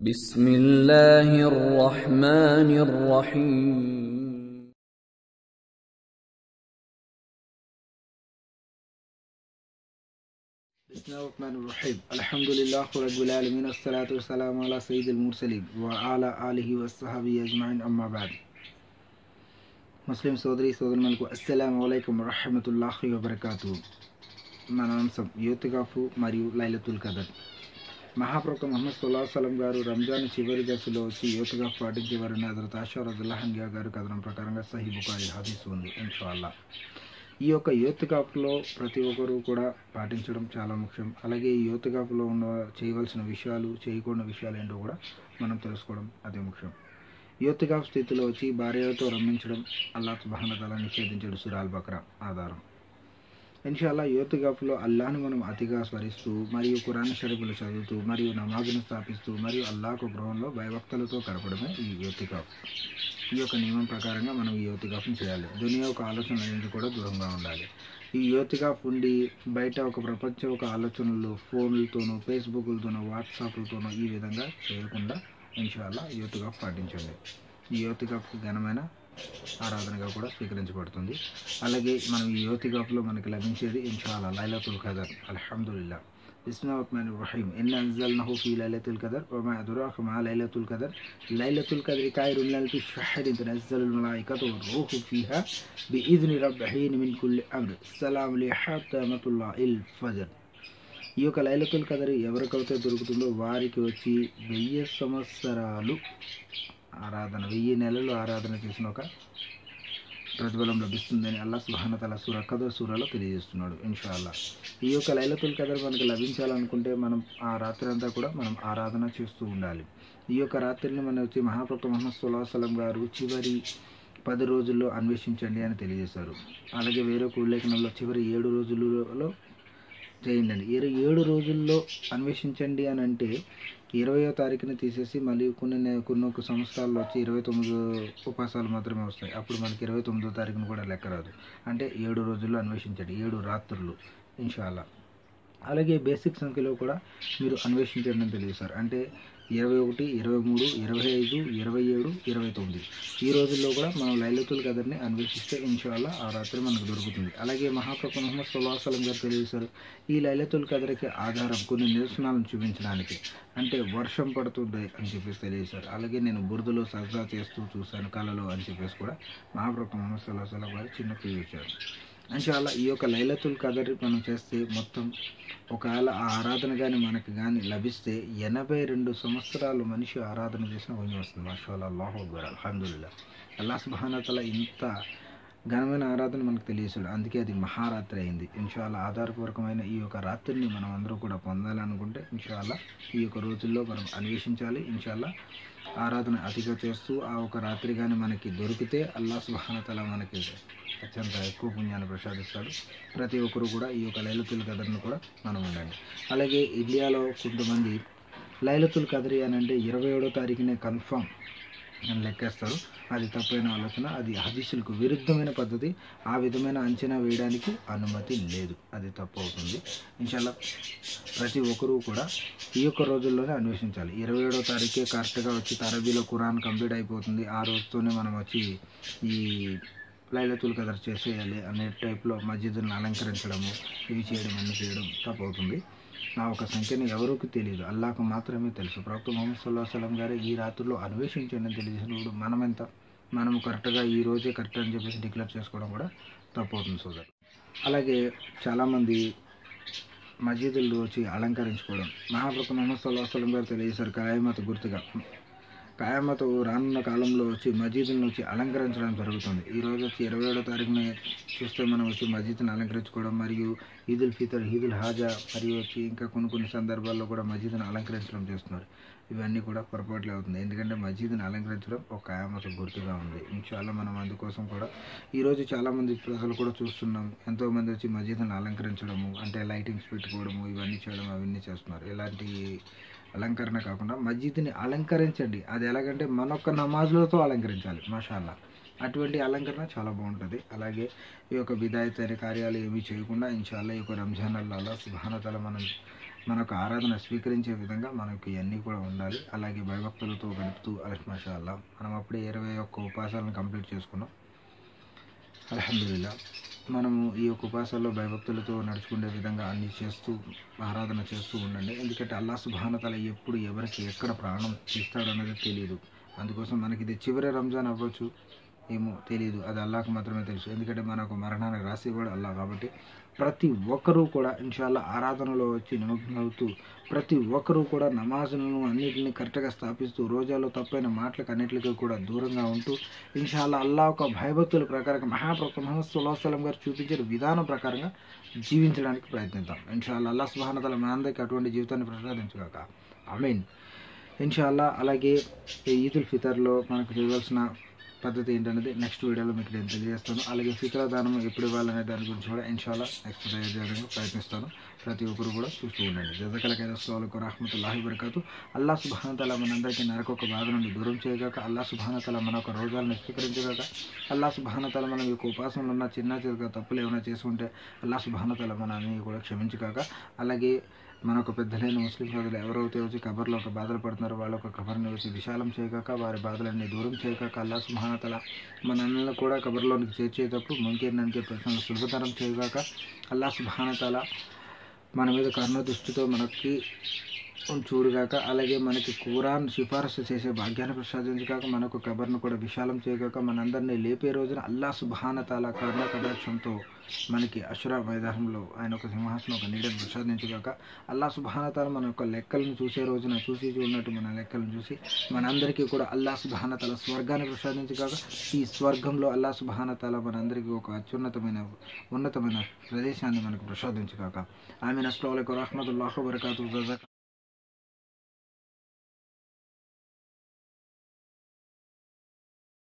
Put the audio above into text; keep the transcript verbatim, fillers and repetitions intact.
بسم الله الرحمن الرحيم بسم الله الرحمن الرحيم الحمد لله رب العالمين والصلاة والسلام على سيد المرسلين وعلى آله وصحبه أجمعين أما بعد ముస్లిం సోదరి సోదరులకు అస్సలాము అలైకుం వరహ్మతుల్లాహి వబరకాతుహు. మన అంశం యూతికాఫ్ మరియు లైలతుల్ ఖదర్. మహాప్రవక్త ముహమ్మద్ సల్లల్లాహు అలైహి వసల్లం గారు రంజాన్ చివరి దశలో వచ్చి యూతికాఫ్ పాటించేవారని హజరత్ ఆయిషా రదియల్లాహు అన్హా గారు కథనం ప్రకారంగా సహీ బుఖారీ హదీస్ ఉంది. ఇన్షాల్లా ఈ యొక్క యూతికాఫ్లో ప్రతి ఒక్కరూ కూడా పాటించడం చాలా ముఖ్యం. అలాగే ఈ యూతికాఫ్లో ఉన్న చేయవలసిన విషయాలు, చేయకూడని విషయాలు ఏంటో కూడా మనం తెలుసుకోవడం అదే ముఖ్యం. యూతికాఫ్ స్థితిలో వచ్చి భార్యతో రమ్మించడం అల్లాహ్ సుబ్హానహు వ తఆలా నిషేధించాడు. సూరా అల్ బక్రా ఆధారం. ఇన్షాల్లా యూతికాఫ్లో అల్లాహ్ను మనం అతిగా స్మరిస్తూ మరియు ఖురాన్ షరీఫ్లు చదువుతూ మరియు నమాజును స్థాపిస్తూ మరియు అల్లాహ్ గృహంలో భయభక్తులతో గడపడమే ఈ యూతికాఫ్. ఈ యొక్క నియమం ప్రకారంగా మనం ఈ యూతికాఫ్ని చేయాలి. దునియా ఒక ఆలోచన నుంచి కూడా దూరంగా ఉండాలి. ఈ యూతికాఫ్ ఉండి బయట ఒక ప్రపంచ ఒక ఆలోచనలు ఫోన్లతోనూ, ఫేస్బుక్లతోనూ, వాట్సాప్లతోనూ ఈ విధంగా చేయకుండా ఇన్షాల్లా యూతికాఫ్ పాటించండి. ఈ యూతికాఫ్ ఘనమైన ఆరాధనగా కూడా స్వీకరించబడుతుంది. అలాగే మనం ఈ యూతికాఫ్లో మనకి లభించేది ఇన్షాల్లా లైలతుల్ ఖదర్. అల్హమ్దులిల్లాహ్. బిస్మిల్లాహిర్ రహ్మానిర్ రహీం. ఇన్నా అన్జల్నాహు ఫీ లైలతుల్ ఖదర్ వమా అద్రాక మా లైలతుల్ ఖదర్ లైలతుల్ ఖద్రి ఖైరున్ మిన్ అల్ఫి షహ్రిన్ తనజ్జలుల్ మలాయికతు వర్-రూహు ఫీహా బిఇذن రబ్బిహిన్ మిన్ కుల్లి అమ్ర్ సలామున్ హత్తా మత్లఇల్ ఫజ్ర్. ఈ యొక్క లైలతుల్ ఖదర్ ఎవరికైతే దొరుకుతుందో వారికి వచ్చి వెయ్యి సంవత్సరాలు ఆరాధన, వెయ్యి నెలలు ఆరాధన చేసిన ఒక ప్రతిఫలం లభిస్తుందని అల్లాహ్ సుబ్హానహు వ తఆలా సూరా ఖదర్ సూరాలో తెలియజేస్తున్నాడు. ఇన్షాల్లా ఈ యొక్క లైలతుల్ ఖదర్ మనకు లభించాలనుకుంటే మనం ఆ రాత్రి అంతా కూడా మనం ఆరాధన చేస్తూ ఉండాలి. ఈ యొక్క రాత్రిని మనం వచ్చి మహాప్రవక్త ముహమ్మద్ సల్లల్లాహు అలైహి వసల్లం గారు చివరి పది రోజుల్లో అన్వేషించండి అని తెలియజేశారు. అలాగే వేరొక ఉల్లేఖనంలో చివరి ఏడు రోజులలో చేయండి. ఇరవై ఏడు రోజుల్లో అన్వేషించండి అని అంటే ఇరవయో తారీఖుని తీసేసి మళ్ళీ కొన్ని కొన్ని ఒక సంవత్సరాల్లో వచ్చి ఇరవై తొమ్మిది ఉపవాసాలు మాత్రమే వస్తాయి. అప్పుడు మనకి ఇరవై తొమ్మిదో తారీఖును కూడా లెక్క రాదు. అంటే ఏడు రోజుల్లో అన్వేషించండి, ఏడు రాత్రులు ఇన్షాల్లా. అలాగే బేసిక్ సంఖ్యలో కూడా మీరు అన్వేషించండి అని తెలియజేశారు. అంటే ఇరవై ఒకటి, ఇరవై మూడు, ఇరవై ఐదు, ఇరవై ఏడు, ఇరవై తొమ్మిది ఈ రోజుల్లో కూడా మనం లైలతుల్ ఖదర్ని అన్వేషిస్తే ఇన్షాల్లా ఆ రాత్రి మనకు దొరుకుతుంది. అలాగే మహాప్రవక్త ముహమ్మద్ సల్లల్లాహు అలైహి వసల్లం గారు తెలియజేశారు, ఈ లైలతుల్ ఖదర్కి ఆధారం కొన్ని నిదర్శనాలను చూపించడానికి. అంటే వర్షం పడుతుంది అని చెప్పేసి తెలియజేశారు. అలాగే నేను బురదలో సజ్జా చేస్తూ చూశాను కళలో అని చెప్పేసి కూడా మహాప్రవక్త ముహమ్మద్ సల్లల్లాహు అలైహి వసల్లం గారు చిన్న క్లూ ఇచ్చారు. ఇన్షాల్లా ఈ యొక్క లైలతుల్ ఖదర్ మనం చేస్తే మొత్తం ఒకవేళ ఆ ఆరాధన కానీ మనకి కానీ లభిస్తే ఎనభై రెండు సంవత్సరాలు మనిషి ఆరాధన చేసిన పుణ్యం వస్తుంది. మాషాఅల్లాహ్, అల్లాహు అక్బర్, అల్హమ్దులిల్లాహ్. అల్లాహ్ సుబ్హానహు వ తఆలా ఇంత ఘనమైన ఆరాధన మనకు తెలియజేశాడు. అందుకే అది మహారాత్రి అయింది. ఇన్షాల్లా ఆధారపూర్వకమైన ఈ యొక్క రాత్రిని మనం అందరూ కూడా పొందాలనుకుంటే ఇన్షాల్లా ఈ యొక్క రోజుల్లో మనం అన్వేషించాలి. ఇన్షాల్లా ఆరాధన అతిగా చేస్తూ ఆ ఒక రాత్రి కానీ మనకి దొరికితే అల్లాహ్ సుబ్హానహు వ తఆలా మనకి అత్యంత ఎక్కువ పుణ్యాన్ని ప్రసాదిస్తాడు. ప్రతి ఒక్కరు కూడా ఈ యొక్క లైలతుల్ ఖదర్ను కూడా మనం ఉండండి. అలాగే ఇండియాలో కొంతమంది లైలతుల్ ఖదర్ అని అంటే ఇరవై ఏడో తారీఖునే కన్ఫామ్ అని లెక్కేస్తారు. అది తప్పైన ఆలోచన, అది హదీసులకు విరుద్ధమైన పద్ధతి. ఆ విధమైన అంచనా వేయడానికి అనుమతి లేదు, అది తప్పు అవుతుంది. ఇన్షాల్లా ప్రతి ఒక్కరూ కూడా ఈ యొక్క రోజుల్లోనే అన్వేషించాలి. ఇరవై ఏడో తారీఖే కరెక్ట్గా వచ్చి తరబీలో ఖురాన్ కంప్లీట్ అయిపోతుంది. ఆ రోజుతోనే మనం వచ్చి ఈ లైలతుల్ ఖదర్ చేసేయాలి అనే టైప్లో మస్జిద్ని అలంకరించడము, ఇవి చేయడం అన్నీ చేయడం తప్పు అవుతుంది. నా ఒక సంఖ్యను ఎవరికి తెలియదు, అల్లాహకు మాత్రమే తెలుసు. ప్రవక్త ముహమ్మద్ సల్లల్లాహు అలైహి వసల్లం గారు ఈ రాత్రిలో అన్వేషించండి అని తెలియజేసినప్పుడు మనం ఎంత మనము కరెక్ట్గా ఈ రోజే కరెక్ట్ అని చెప్పేసి డిక్లేర్ చేసుకోవడం కూడా తప్పు అవుతుంది సోదరు. అలాగే చాలామంది మస్జిదుల్లో వచ్చి అలంకరించుకోవడం. మహాప్రవక్త ముహమ్మద్ సల్లల్లాహు అలైహి వసల్లం గారు తెలియజేశారు, ఖయామత్ గుర్తుగా ఖయామత్ రానున్న కాలంలో వచ్చి మస్జిద్ని వచ్చి అలంకరించడం జరుగుతుంది. ఈరోజు వచ్చి ఇరవై ఏడో తారీఖుని చూస్తే మనం వచ్చి మస్జిద్ని అలంకరించుకోవడం మరియు ఈదుల్ ఫితర్, ఈదుల్ హాజా మరియు వచ్చి ఇంకా కొన్ని కొన్ని సందర్భాల్లో కూడా మస్జిద్ని అలంకరించడం చేస్తున్నారు. ఇవన్నీ కూడా పొరపాట్లే అవుతుంది. ఎందుకంటే మస్జిద్ని అలంకరించడం ఒక ఖయామత్ గుర్తుగా ఉంది. ఇన్షాల్లా మనం అందుకోసం కూడా ఈరోజు చాలామంది ప్రజలు కూడా చూస్తున్నాం, ఎంతోమంది వచ్చి మస్జిద్ని అలంకరించడము అంటే లైటింగ్స్ పెట్టుకోవడము ఇవన్నీ చేయడం అవన్నీ చేస్తున్నారు. ఇలాంటి అలంకరణ కాకుండా మస్జిద్ని అలంకరించండి. అది ఎలాగంటే మన ఒక్క నమాజులతో అలంకరించాలి. మాషాఅల్లా అటువంటి అలంకరణ చాలా బాగుంటుంది. అలాగే ఈ యొక్క బిదాయత్ అనే కార్యాలు ఏమీ చేయకుండా ఇన్షాల్లా ఈ యొక్క రంజాన్ అల్లా సుబ్హానహు వ తఆలా మనం మనకు ఆరాధన స్వీకరించే విధంగా మనకు ఇవన్నీ కూడా ఉండాలి. అలాగే భయభక్తులతో గడుపుతూ అలహ్ మాషాల్లా మనం అప్పుడే ఇరవై ఒక్క ఉపాసాలను కంప్లీట్ చేసుకున్నాం. అల్హమ్దులిల్లా. మనము ఈ యొక్క ఉపాసాల్లో భయభక్తులతో నడుచుకునే విధంగా అన్ని చేస్తూ ఆరాధన చేస్తూ ఉండండి. ఎందుకంటే అల్లాహ్ సుబ్హానహు వ తఆలా ఎప్పుడు ఎవరికి ఎక్కడ ప్రాణం తీస్తాడన్నది తెలియదు. అందుకోసం మనకి ఇది చివరి రంజాన్ అవ్వచ్చు, ఏమో తెలియదు, అది అల్లాహ్కు మాత్రమే తెలుసు. ఎందుకంటే మనకు మరణానికి రాసి కూడా అల్లాహ్ కాబట్టి ప్రతి ఒక్కరూ కూడా ఇన్షాల్లా ఆరాధనలో వచ్చి నిమగ్నమవుతూ ప్రతి ఒక్కరూ కూడా నమాజులను అన్నింటినీ కరెక్ట్గా స్థాపిస్తూ రోజాలో తప్పైన మాటలకు అన్నింటికి కూడా దూరంగా ఉంటూ ఇన్షాల్లా అల్లాహ్ ఒక భయభక్తుల ప్రకారంగా మహాప్రవక్త ముహమ్మద్ సల్లల్లాహు అలైహి వసల్లం గారు చూపించిన విధానం ప్రకారంగా జీవించడానికి ప్రయత్నిద్దాం. ఇన్షాల్లా అల్లాహ్ సుబ్హానహు వ తఆలా మనందరికీ అటువంటి జీవితాన్ని ప్రసాదించుగాక. ఆమీన్. ఇన్షాల్లా. అలాగే ఈదుల్ ఫితర్లో మనకు చేయవలసిన పద్ధతి ఏంటనేది నెక్స్ట్ వీడియోలో మీకు నేను తెలియజేస్తాను. అలాగే ఫిత్రా దానం ఎప్పుడు ఇవ్వాలనే దాని గురించి కూడా ఇన్షాల్లా నెక్స్ట్ చేయడానికి ప్రయత్నిస్తాను. ప్రతి ఒక్కరు కూడా చూస్తూ ఉండండి. జజాకల్లాహ్ అస్సలాము అలైకుం వరహ్మతుల్లాహి వబరకాతు. అల్లాహ్ సుబ్హానహు వ తఆలా మనందరికీ నరకొక బాధ నుండి దూరం చేయగాక. అల్లాహ్ సుబ్హానహు వ తఆలా మన ఒక రోజాలను స్వీకరించగాక. అల్లాహ్ సుబ్హానహు వ తఆలా మనం యొక్క ఉపాసనలు ఉన్న చిన్న చిన్న తప్పులు ఏమైనా చేసుకుంటే అల్లాహ్ సుబ్హానహు వ తఆలా మన అన్ని కూడా క్షమించగాక. అలాగే మన ఒక పెద్దలైన ముస్లిం సోదరులు ఎవరైతే వచ్చి కబర్లో ఒక బాధలు పడుతున్నారో వాళ్ళ ఒక కబర్ని వచ్చి విశాలం చేయగాక, వారి బాధలన్నీ దూరం చేయగాక. అల్లాహ్ సుబ్హానహు వ తఆలా మన అన్నలను కూడా కబర్లోనికి చేర్చేటప్పుడు ముంకేందానికి ప్రశ్నలు సులభతరం చేయగాక. అల్లాహ్ సుబ్హానహు వ తఆలా మన మీద కరుణ దృష్టితో మనకి చూడుగాక. అలాగే మనకి ఖురాన్ సిఫారసు చేసే భాగ్యాన్ని ప్రసాదించగాక. మనకు కబర్ను కూడా విశాలం చేయగాక. మనందరినీ లేపే రోజున అల్లాహ్ సుబ్హానహు వ తఆలా కరుణ కటాక్షంతో మనకి అషురా మైదానంలో ఆయన ఒక సింహాసనం ఒక నీడను ప్రసాదించగాక. అల్లాహ్ సుబ్హానహు వ తఆలా మన యొక్క లెక్కలను చూసే రోజున చూసి చూడనట్టు మన లెక్కలను చూసి మనందరికీ కూడా అల్లాహ్ సుబ్హానహు వ తఆలా స్వర్గాన్ని ప్రసాదించగాక. ఈ స్వర్గంలో అల్లాహ్ సుబ్హానహు వ తఆలా మనందరికీ ఒక అత్యున్నతమైన ఉన్నతమైన ప్రదేశాన్ని మనకు ప్రసాదించగాక. ఆమీన్. అస్సలాము అలైకుం వరహ్మతుల్లాహి వబరకాతుహు.